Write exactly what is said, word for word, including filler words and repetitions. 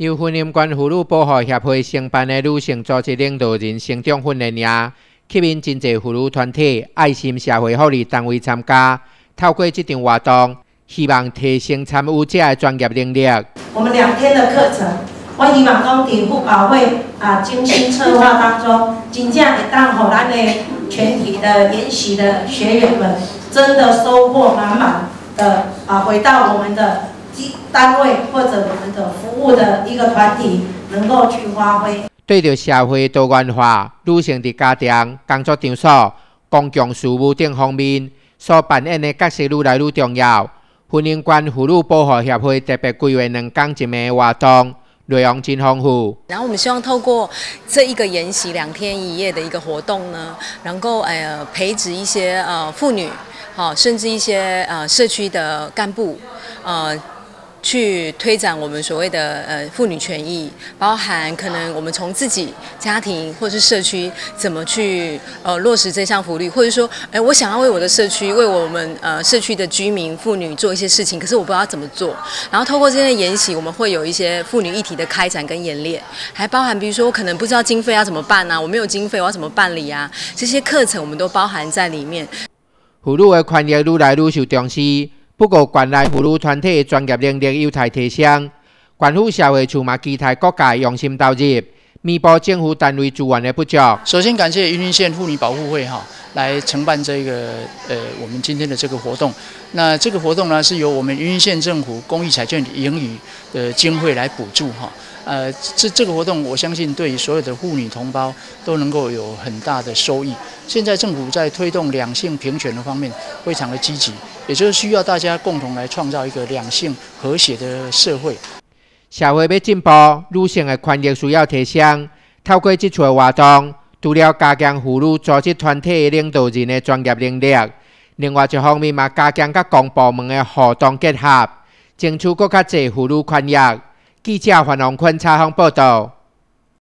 由婚姻关妇女保护协会承办的女性组织领导人成长训练营，吸引真侪妇女团体、爱心社会福利单位参加。透过这场活动，希望提升参与者的专业能力。 我们两天的课程，我希望讲伫妇保会啊精心策划当中，真正会当互咱的全体的研习的学员们，真的收获满满的啊，回到我们的单位或者我们的服务的一个团体，能够去发挥。 对着社会多元化、女性伫家庭、工作场所、公共事务等方面所扮演的角色愈来愈重要。婚姻关妇女保护协会特别规划两天一暝的活动，内容真丰富。 然后我们希望透过这一个研习两天一夜的一个活动呢，能够呃培植一些呃妇女，好，甚至一些呃社区的干部，呃。去推展我们所谓的呃妇女权益，包含可能我们从自己家庭或是社区怎么去呃落实这项福利，或者说，哎，我想要为我的社区、为我们呃社区的居民妇女做一些事情，可是我不知道怎么做。然后透过这些研习，我们会有一些妇女议题的开展跟演练，还包含比如说我可能不知道经费要怎么办啊，我没有经费我要怎么办理啊，这些课程我们都包含在里面。 妇女的权益愈来愈受重视。不过，原来妇女团体的专业能力有待提升，关府社会处嘛期待各界用心投入，弥补政府单位资源的不足。 首先感谢云林县妇女保护会哈来承办这个呃我们今天的这个活动。那这个活动呢是由我们云林县政府公益彩券盈余的经费来补助哈。呃，这这个活动我相信对于所有的妇女同胞都能够有很大的收益。现在政府在推动两性平权的方面非常的积极，也就是需要大家共同来创造一个两性和谐的社会。 社会要进步，女性的权益需要提升。透过这次活动，除了加强妇女组织团体领导人的专业能力，另外一方面嘛加强甲公部门的互动结合，争取更较侪妇女权益。记者范宏坤采访报道。